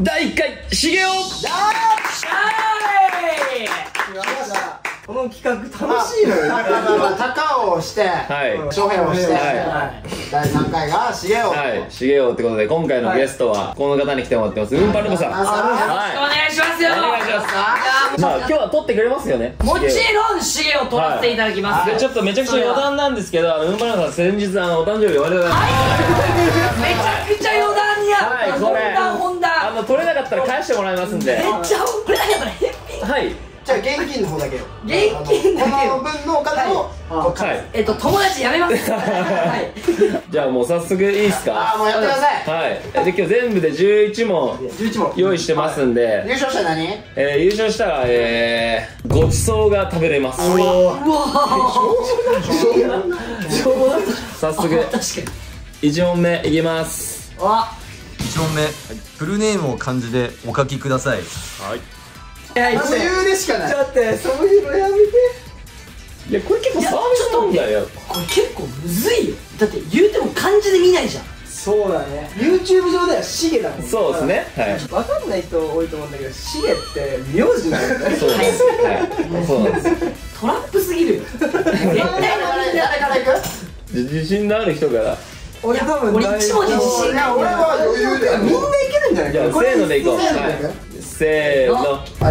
第1回しげお。 この企画楽しいのよ。 高尾をして翔平をして第3回がしげお。 はい、しげおってことで今回のゲストはこの方に来てもらってます。うんぱるこさん。 お願いしますよ。 お願いします。まあ今日は撮ってくれますよね。 もちろんしげを撮らせていただきます。 でちょっとめちゃくちゃ余談なんですけど、うんぱるこさん先日お誕生日おめでとうございます。 めちゃくちゃ余談や。 はい、これ本田取れなかったら返してもらいますんで。 めっちゃこれだけど返品。 はい。 じゃあ現金の方だけよ。 現金だけこの分のお金を友達やめます。はい。 じゃあもう早速いいですか。 もうやってください。 はい。で今日全部で11問用意してますんで、 優勝したら何？ 優勝したらごちそうが食べれます。 うわ早速1問目いきます。 1問目、フルネームを漢字でお書きください。 はい。 余裕でしかない。 だってそういうのやめて。 いやこれ結構サービス問題よ。 これ結構むずいよ。だって言うても漢字で見ないじゃん。 そうだね。 YouTube 上ではシゲだもん。 そうですね。はい。 分かんない人多いと思うんだけど、シゲって名字なんだね。 そうです。はい。そうなんです。 トラップすぎるよ。絶対誰から行く？ 自信のある人から。 俺多分俺1文字自信ない。 俺は余裕だよ。 みんないけるんじゃないじゃあせーのでいこう。せーの。 はい。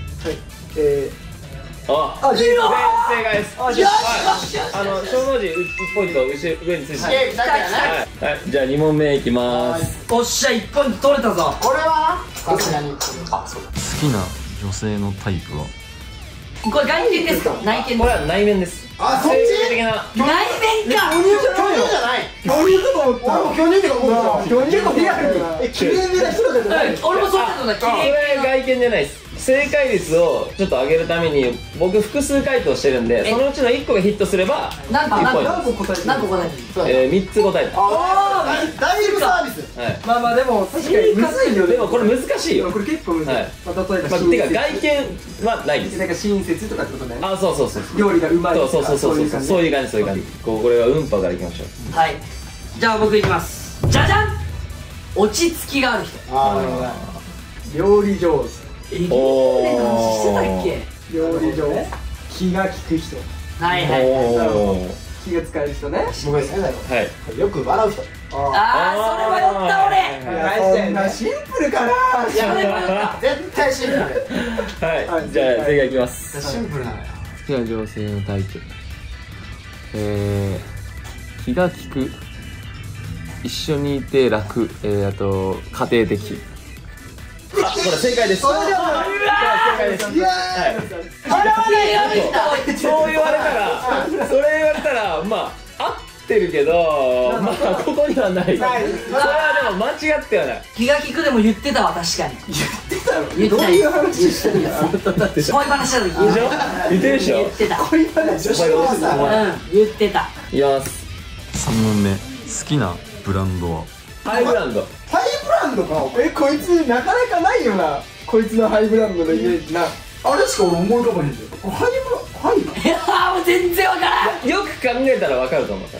あ、正解です。 よしよし。 小文字1ポイント上について。はい。じゃあ2問目いきます。 おっしゃ、1ポイント取れたぞ。 これはさすがに。 好きな女性のタイプは？ これ外見ですか？内見。 これは内面です。 あ、そっち？ 的な。 内面か。 巨乳じゃない。 巨乳かと思った。 俺も巨乳ってか思った。 巨乳もリアルに綺麗めな人だけど。 俺もそうだったんだ。 これ外見じゃないです。正解率をちょっと上げるために僕複数回答してるんで、そのうちの1個がヒットすれば何個答えてる 3つ答えた。 だいぶサービス。 まあまあでも確かにむずいよ。 でもこれ難しいよ。 これ結構むずい。例えばてか外見はないです。 なんか親切とかってことね。 あ、そう料理がうまいとか。 そういう感じ。これはうんぱからいきましょう。 はい。じゃあ僕いきます。じゃじゃん。落ち着きがある人。 料理上手。 何してたっけ？ 料理上手。気が利く人。 はいはい。 気が使える人ね。 僕ですね。 はい。 よく笑う人。 ああ、それは酔った俺。 そんなシンプルかな。 いや、絶対シンプル。 はい。じゃあ正解いきます。 シンプルなのよ。 好きな女性のタイプ。気が利く。一緒にいて楽。あと家庭的。これ正解です。正解です。そう言われたらまあ合ってるけど、まあここにはない。それはでも間違ってはない。 気が利くでも言ってたわ、確かに。言ってた。 どういう話してるんや。 恋話した時言ってるでしょ。 言ってた。 恋話女子高生。 言ってた。 いきます。 3問目、好きなブランドは？ ハイブランド。 ハイブランドか。こいつなかなかないよな。こいつのハイブランドのイメージな。 あれしか俺思い浮かばへんじゃん。ハイいやーもう全然わからん。 よく考えたらわかると思った。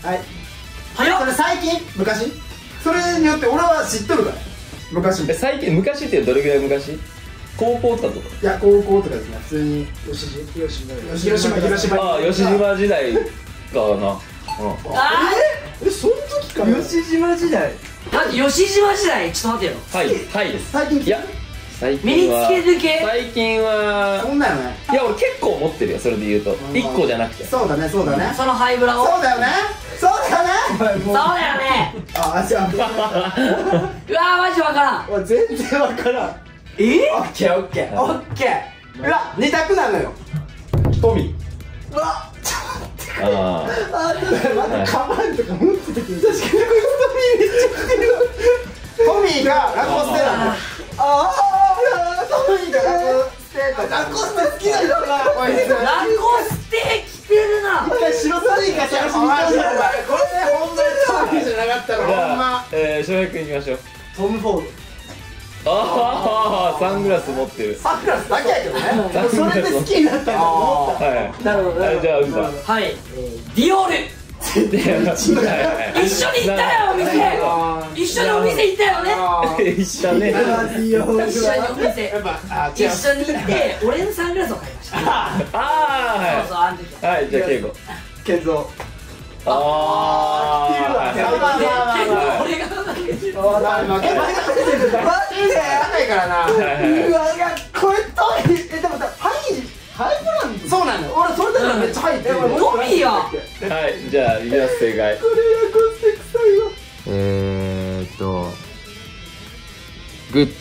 はい。それ最近？昔？それによって俺は知っとるから。昔昔ってどれぐらい昔？高校とか？ いや、高校とかですね。普通に広島。 ああ、吉島時代かな。 その時から吉島時代。 待って、吉島時代ちょっと待ってよ。 はいです。 最近？ いや最身に近はつける系。 最近はそんなよね。 いや俺結構持ってるよ。それで言うと1個じゃなくて。 そうだね。 そのハイブラを。 そうだよね。 そうだよね。 あ、じゃあうわーマジわからん。 全然わからん。オッケー。うわ、2択なのよ。トミー。うわ、 ああ。 カバンとか持ってたけど、確かにこいつトミーめっちゃ着てる。トミーがラコステなの。トミーがラコステ好きな人がこいつ。 ラコステ着てるな。 一回白スニーカー探しに行ったんだよ。これね、ほんとにトミーじゃなかったの。 じゃあほんま翔平君いきましょう。 トム・フォード。 ああ、サングラス持ってる。 サングラスだけやけどね。 そそれで好きになったんだと思った。 はい。 なるほど。 じゃあうんぱ。 はい。ディオール。 全一緒に行ったよお店。一緒にお店行ったよね。 一緒ね。 一緒にお店一緒に行って俺のサングラスを買いました。 ああそうそうあの時。 はいじゃあ敬語。 健三。 ああ。 俺が負けからな。 うわ、いや、これと、でもさ、ハイブランド。 そうなのよ。俺それだからめっちゃ入ってる。 トミーや。 はいじゃあいきます正解。 これはコステ臭いわ。 グッチ。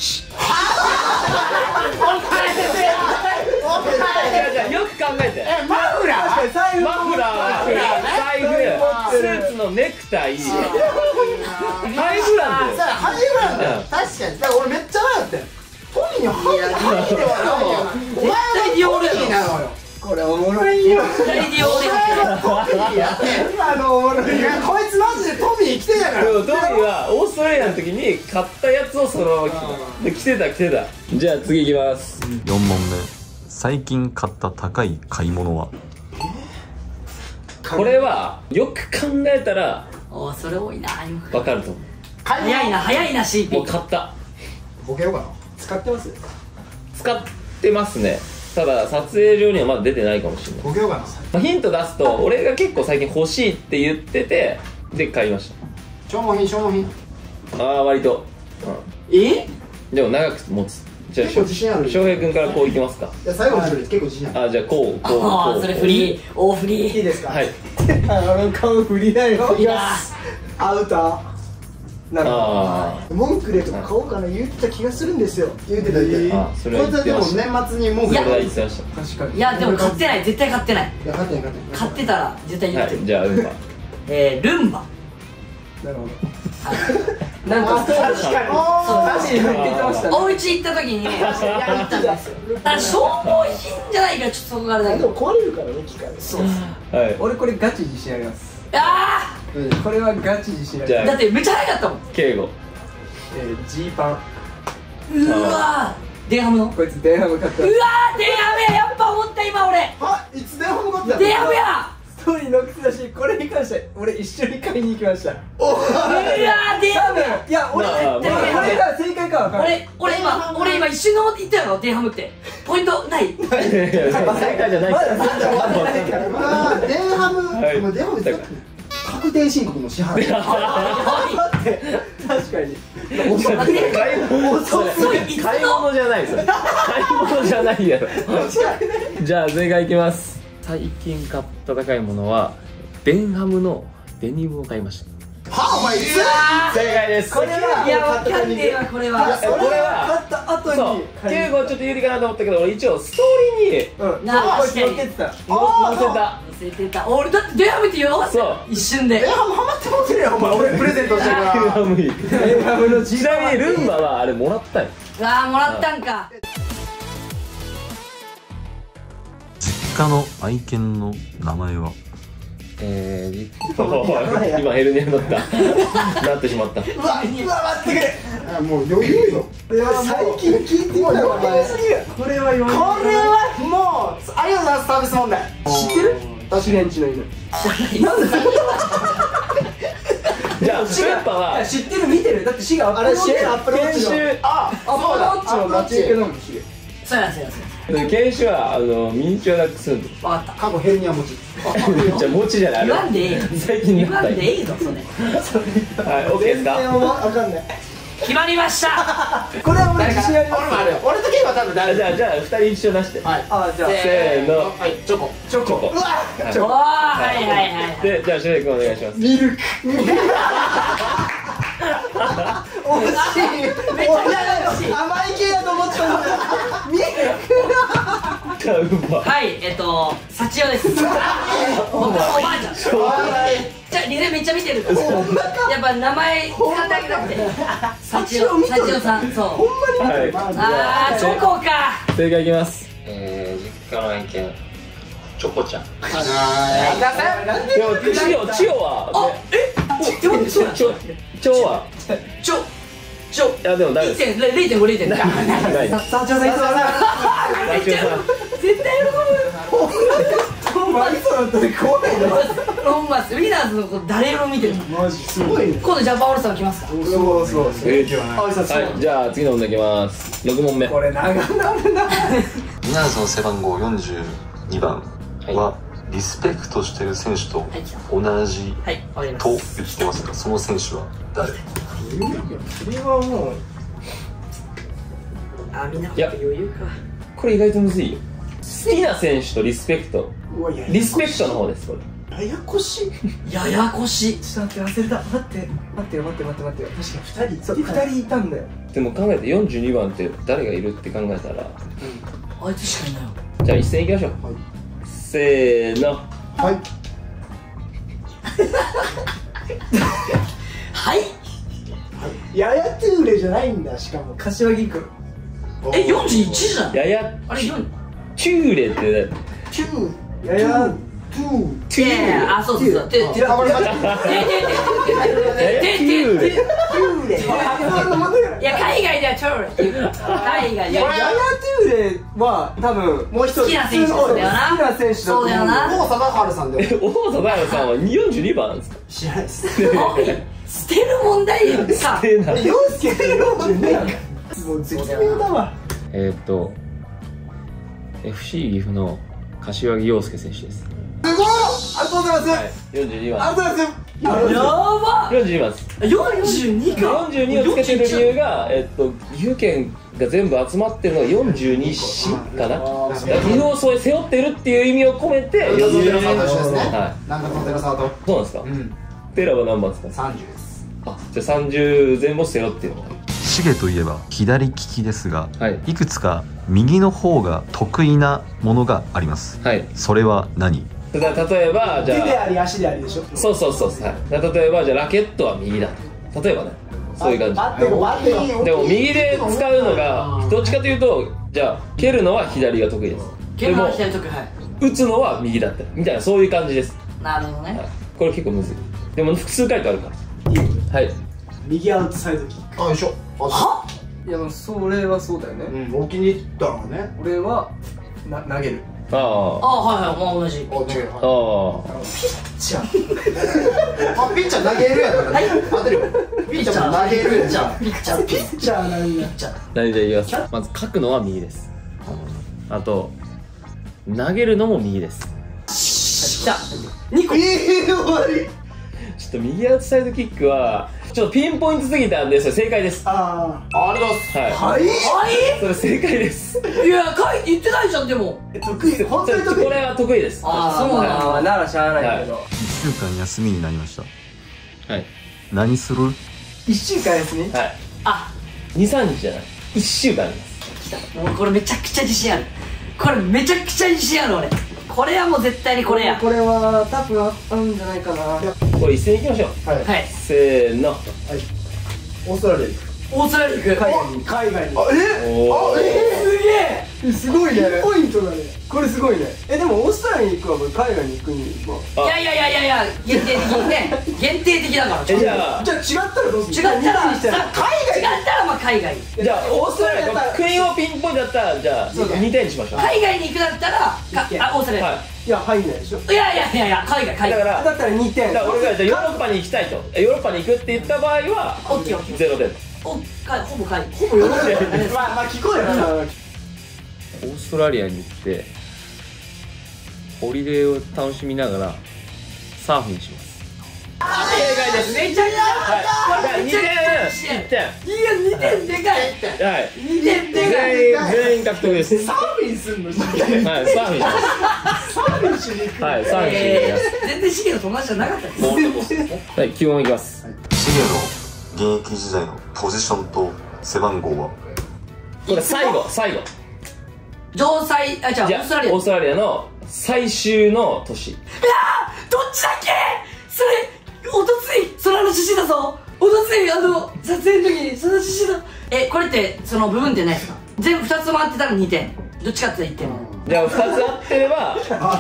よく考えて。 マフラー。 財布マフラー、財布、スーツのネクタイ、ハイブランド。 ハイブランド。確かに。だから俺めっちゃ迷ってん。トミーにハイではないよ。お前はディオールになのよ。 これおもろいよ。 絶対ディオール今のおもろいよ。 こいつマジでトミー来てたから。 でもトミーはオーストラリアの時に買ったやつをそのまま着てた。じゃあ次いきます。 4問目、最近買った高い買い物は？ これはよく考えたらおそれ多いな。 わかると思う。 早いな CP。 もう買った。 ボケようかな。 使ってます？ 使ってますね。ただ撮影上にはまだ出てないかもしれない。 ボケようかな。 まあ、ヒント出すと俺が結構最近欲しいって言っててで買いまし消耗品。 た。ああ割と、でも長く持つ。じゃあ結構自信ある。 翔平君からこういきますか。 いや最後の一人結構自信ある。 あじゃあこうああそれフリー大フリー。 いいですか？ はい。 あの顔振りだよ。 いいな。 アウター。なるほあど。モンクレとか買おうかな言ってた気がするんですよ。 言うてた。 あそれはこいつはでも言ってました。 年末にもうそれは言ってました。 確かに。 いやでも買ってない。絶対買ってない。 いや勝ってん。 買ってたら絶対言ってる。 はいじゃあルンバ。 ルンバ。 なるほど。なんか確かに。 確かに言ってましたね。 お家行った時に行ったんですよ。ただ消耗品じゃないからちょっとそこがあれだけど。 でも壊れるからね機械。そう。 はい。 俺これガチ自信あります。 あこれはガチ自信ありじゃまあだってめっちゃ早かったもん。 敬語。 す。ジーパン。 うわーデンハムの。 こいつデンハム買った。 うわーデンハムや。やっぱ思った今俺。 あ、いつでも買ったデンハムや。 ストーリー載ってたし、これに関して俺一緒に買いに行きました。 うわーデンハムや。 いや俺まあこれが正解かわかんない。 俺今一瞬の言ったやろデンハムってポイントない正解じゃないから。 デンハム。もうデンハムって確定申告の支払い。 待って確かに。 買い物じゃないそれ。買い物じゃないやろ。じゃあ正解いきます。最近買った高いものはデンハムのデニムを買いました。 はあお前いつ？ 正解です。 これはいやわかんねえわこれは。 これは買った後にそう敬語ちょっと有利かなと思ったけど俺一応ストーリーにうんなあこいつ乗っけてた。 載せた。 乗せてた。俺だってデンハムって言うのそう一瞬でデン。ハムハマってもってるよお前。俺プレゼントしてるから。 デンハムいい。 デンハムのジちなみにルンバはあれもらったよ。 ああもらったんか。 実家の愛犬の名前は？ 今ヘルニアになったなってしまった。 うわ待ってくれ。もう余裕よ。 最近聞いてみたよお前。これは余裕。 これはもうありがとうございます。サービス問題。 知ってる？シレンチの犬。 じゃあルンバは知ってる見てる。だってシがあれアップローチの研修あ、 アップローチの待ち受けのシゲ。 そうやそうやそうや。 研修はミニチュアダックスフンド。 わかった。 過去ヘルニア持ち。 じゃあ餅じゃない。 言わんでええよ。 最近言わなったんでええぞそれ。 はい、オッケーですか。 わかんない。 決まりました。 これは俺自信あります。 俺もあるよ。俺とケイは多分大丈じゃあ二人一緒出して。 はい。 あじゃあせーの。 はい、チョコ。 チョコ。 おーはいはいはい。 でじゃあシュレイ君お願いします。 ミルク。 めっちゃ楽しい。 甘い系だと思ってたんだよ。ミルク。 はい幸代です。おばあちゃん。じゃあリレーめっちゃ見てる。やっぱ名前使ってあげたくて。幸代さんそう。 はい。 あーチョコか。 正解いきます。実家の愛犬チョコちゃん。でもチオはチョはちょいやでも大丈夫です。 0.5 ない。 サーチャーさんいつもな。 絶対喜ぶ。 お前嘘だったら怖いな。 ほんまウィナーズのこと誰よりも見てる。 マジすごいね。 今度ジャパンオールスター来ますか。 そうそう。 はい、じゃあ次の問題いきます。6問目。 これ長なるな。 ウィナーズの背番号42番はリスペクトしてる選手と同じはいわかりまとす。 言ってますが、その選手は誰？ それはもうあみんな余裕か。 これ意外とむずいよ。好きな選手とリスペクト。 うわやリスペクトの方ですこれ。 ややこしい。 ややこしい。 ちょっと待って忘れた。待って確か2人そう2人いたんだよ。 でも考えて42番って誰がいるって考えたら、 あいつしかいないよ。 じゃあ一斉にいきましょう。せーの。 はい。 はいややトゥーレじゃないんだ。しかも柏木君。 え41じゃん。 ややあれ4。 チューレってね。 トゥーややトゥー。 いやいやあそうそうそう。てててててててててて。いや海外ではチョール。海外では。 ややトゥーレは多分もう一人好きな選手だよな。 好きな選手だとそうだよな。 王貞治さんだよ。 王貞治さんは42番ですか？ 知らないです。 捨てる問題さ。 てな。 陽介君42やんか。もう絶妙だわ。 FC 岐阜の柏木陽介選手です。 すごい。ありがとうございます。 はい、42番。 ありがとうございます。 やば。 42番です。 42か。 42をつけてる理由が、岐阜県が全部集まってるのが42市かな。だから岐阜をそう背負ってるっていう意味を込めて中野寺沢と一緒ですね。 は中野寺沢と。 い。そうなんですか。 うん。 テラは何番ですか？ 30です。 あ、じゃあ30前後背負ってる。 シゲといえば左利きですが、 はいいくつか右の方が得意なものがあります。 はい。 それは何？ 例えばじゃ手であり足でありでしょ。 そうそうそう、はい、例えばじゃあラケットは右だ。例えばね、そういう感待ってよ待ってよ。 じ。でも右で使うのがどっちかというと、じゃあ蹴るのは左が得意です。 ケンマ左得意。はい。 打つのは右だったみたいな、そういう感じです。 なるほどね。 はい、これ結構むずい。でも複数回答あるから。はい。 右アウトサイドキッあ、一緒。 ク。いやもうそれはそうだよね。 うん、お気に入ったのね。 俺は投げる。 ああはいはい、まあ同じ。 お、違う。 あ。あじゃああ、ピッチャー投げるやからね。当てるよ。ピッチャーも投げるやピッチャん。 ーピッチャーピッチャーなんだ。 あ。何で言います。まず書くのは右です。あと投げるのも右です。 来た。2個。 終わり。 ちょっと右アウトサイドキックはちょっとピンポイントすぎたんで、それ正解です。 あありがとうございます。 はい。 はい。 はそれ正解です。 い。いや言ってないじゃんでも。 得意。本当に得意。 これは得意です。 あそうなんだ。 あならしゃあないけど。 1週間休みになりました。 はい。 何する？ 1週間休み。 はい。 あ 2、3日じゃない。1週間あります。 来た。もうこれめちゃくちゃ自信ある。これめちゃくちゃ自信ある俺。これはもう絶対にこれや。 これは多分合うんじゃないかな。 これ一斉にいきましょう。 はい。 はい。 せーの。 オーストラリア行く。 オーストラリア行く。 海外に。 おー。 すげえ。 すごいね。ポイントだね。これすごいね。でもオーストラリアに行くわ、海外に行くには。 いや限定的にね。限定的だから。 じゃあじゃあ違ったらどうする？ 違ったら二つにしたら違ったらまあ海外。 じゃあオーストラリア国をピンポイントだったら、じゃあそうだ 2点にしましょう。 海外に行くだったらオーストラリア。 はい。 いや入んないでしょ。 いや海外。 だからだったら2点。 だから俺がじゃあヨーロッパに行きたいと、ヨーロッパに行くって言った場合はオッケーオッケー。 0点。 ほぼ海外。ほぼヨーロッパ。 まあ聞こえよな。 オーストラリアに行ってホリデーを楽しみながらサーフィンします。正解です。 めちゃくちゃ。 はい。2点。1点。 いや2点でかい。 はい。 2点でかい。 全員獲得です。 サーフィンすんの？ はい、サーフィンします。 サーフィンしに行く。 はい、サーフィンします。 全然シゲの友達じゃなかったです。 はい、9問いきます。 シゲの現役時代のポジションと背番号は？ これ最後。 城西じゃあオじゃあーストラリア。 オーストラリアの最終の年。 どっちだっけ？それおとついその話してたぞ。おとつい撮影の時にその話してた。これってその部分ってないですか？全部2つ回ってたら2点。どっちかって1点。 じゃあ2つ合ってれば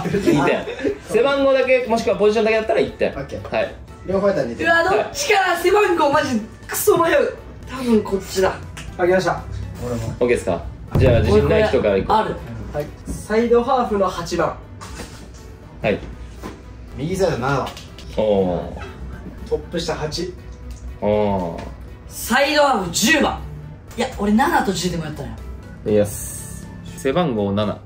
2点。背番号だけもしくはポジションだけだったら1点。 オッケーはい。 両方やったら似てる。 うわどっちか背番号マジクソ迷う。多分こっちだ。 あげました。 俺も。 OK ですか？じゃあ自信ない人からいこう。 ある。 はい。サイドハーフの8番。 はい。 右サイド7番。 おおトップ下8。 おサイドハーフ10番。いや俺7と10でもやったのよ。 ーイエス。背番号7、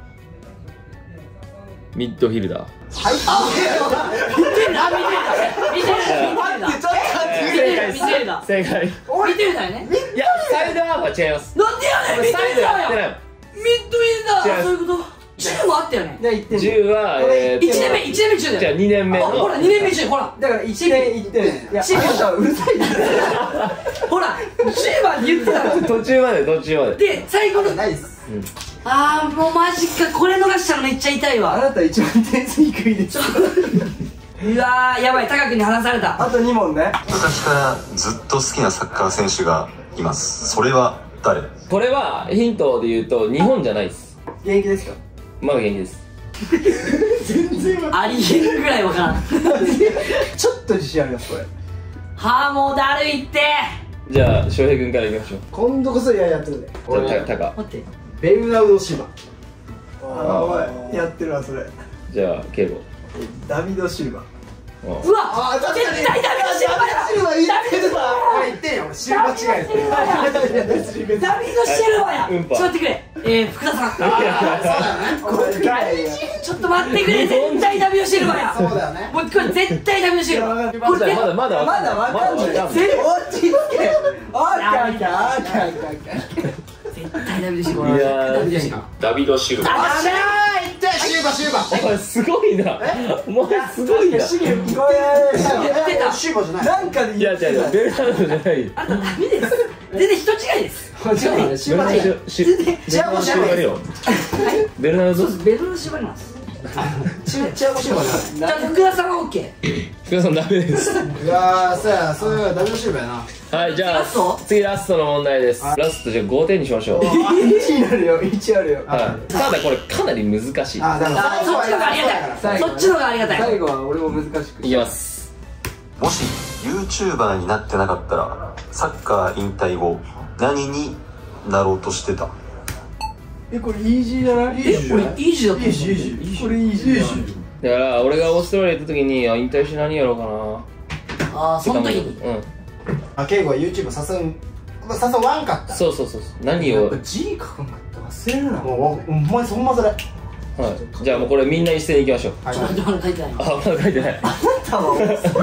ミッドフィルダー。 見てるな、見てるな、見てるな、見てるな、 正解。 見てるなよね。 いや、サイドハーフは違います。 なんでやねん、見てサイドるなよ。 やってない。 ミッドフィルダー、そういうこと。10もあったよね。 じゃあ1点。 10は 1年目10だじゃあよ。 2年目の。 ほら2年目10、ほらだから1点1点。いや、 シンプルあなたはうるさいな。 ほら10番って言ってたの。 途中まで。 で最後のないっす。 あーもうマジか、これ逃したのめっちゃ痛いわ。 あなた一番点数低いでしょ。 うわーやばい、高くに離された。 あと2問ね。 昔からずっと好きなサッカー選手がいます。それは誰？ これはヒントで言うと日本じゃないです。 元気ですか？ まだ元気です。 全然わかんありえんぐらいわからん。 ないちょっと自信ありますこれ。 はあもうだるいって。 じゃあ翔平君からいきましょう。 今度こそやってるね。 じゃあタカ。 待って、 ベルナウド・シバ。 あおいやってるわそれ。 じゃあ敬語。 ダビド・シルバ。 うわ絶対ダメだ、シルバや。 シルバ言ってるわ。 俺言ってんよ、俺シルバ違いですね。 ダビド・シルバや。 うんぱちょっと待ってくれ、福田さん。 そうだよね。 これちょっと待ってくれ、絶対ダビド・シルバや。 そうだよね。 もうこれ絶対ダビド・シルバ。これまだまだわかんない。 まだわかんない。 落ち着け。あーか絶対ダビド・シルバ。 いやダビド・シルバ。 ダビド・シルバ。 あしゃー、いってシルバ。 お前すごいな。お前すごいな。 シゲこ言ってた。 シルバじゃない。 なんかでいや言ってた。 ベルナルドじゃない。 あんたダメです。全然人違いです。 シルバ違う。 ベルナルドシルバよ。ベルナルドそうです、ベルナシルバなんです。 チアゴシルバじゃない。 じゃあ福田さんは OK。 福田さんダメです。 いやー、そうや、そうや、ダビド・シルバやな。 はい、じゃあラスト次ラストの問題です。ラストじゃあ5点にしましょう。 1になるよ。1あるよ。 はい。ただこれかなり難しい。 あ、だからあ、そっちの方がありがたい。 最後そっちの方がありがたい。 最後は俺も難しく。 いきます。 もし YouTuber になってなかったらサッカー引退後何になろうとしてた？ これイージーじゃない？ これイージーだった。 イージー。これイージーじゃない？ だから俺がオーストラリア行った時に引退して何やろうかな。 ああ、その時に。 うん。 あ、ケイゴは YouTube 誘わんかった。 そう何を。 やっぱ G 書くんかった忘れるな。 もう、ほんまそれ。 はい。じゃあもうこれみんな一斉に行きましょう。 はいちょっと待って、まだ書いてない。 あ、まだ書いてない。 たわ。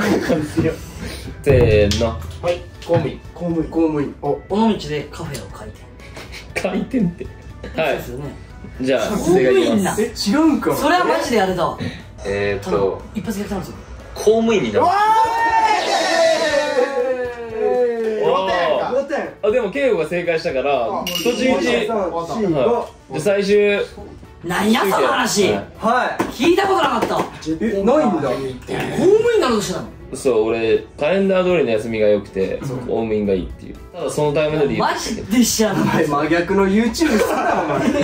せーの。 はい、公務員。 公務員。 お、 尾道でカフェを開店。 回転って。はいそうです。よね。 じゃあ公務正解いき員だ。 ます。 違うんか。 それはマジでやれたわ。 公一発逆転なんですよ。 務員になる。おー 5点。 あ、でも敬語が正解したから途中1。 5。 じゃあ最終。 なんやその話。 はは聞いたことなかったわ。 い。ないんだ。 公務員になろうとしてたの。 そう、俺カレンダー通りの休みが良くて公務員がいいっていう。ただそのタイミングで言う。 マジで知らない。 真逆の YouTube するなお前。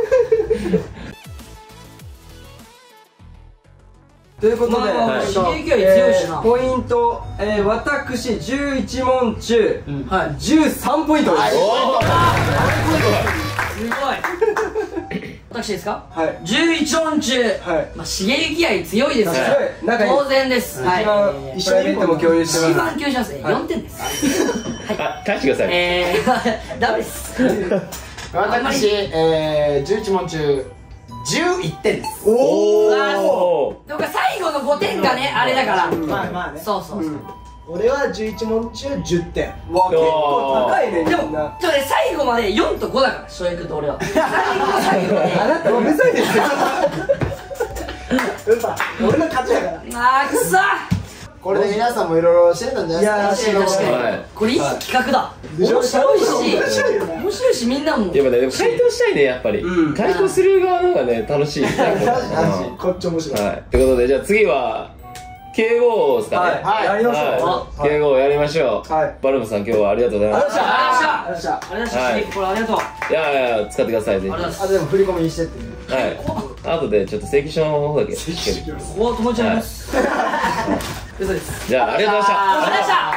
ということで、 まあはい刺激は強いしな。 ポイント、私11問中、 はい。 13ポイントです。 おーすごい。私ですかはい。 11問中、 はい。 まあ、刺激愛強いですよ、 は仲いい。 当然です、 一番プライベートも共有して一ます。 番強しますね、4点ですあ、返してください。 ダメです私、11問中、11点です。 おお。 でも最後の5点がね、あれだからまあまあね。 そうそうそう、 俺は11問中10点。わ、結構高いね、 でもみんな。 でもね、最後まで4と5だから翔平君と俺は最後まであなたうるさいですよ。俺の勝ちだから。 あーくそこれで皆さんもいろいろ知れたんじゃないですか。 いやー確かに、 はいこれいい企画だ、 でしょ面白いし面白いよね面白いしみんなもいや、でも回答したいね、やっぱり。 うん回答する側の方がね、楽しい。 楽しいうんこっち面白い。 はい。ということで、じゃあ次は、敬語ですかね。 はい。やりましょう。 はい。敬語やりましょう。 はい。 バルムさん、今日はありがとうございましありがとうございあました。 ありがとうございました、 はいこれありがとう、 た。いやいや、使ってください、ぜひ。 ありがとうございますあとでも振り込みにしてって。 はい。後でちょっと正規書の方だけつける。 ここは友達あります嘘ですじゃあ、ありがとうございました。 ありがとうございました。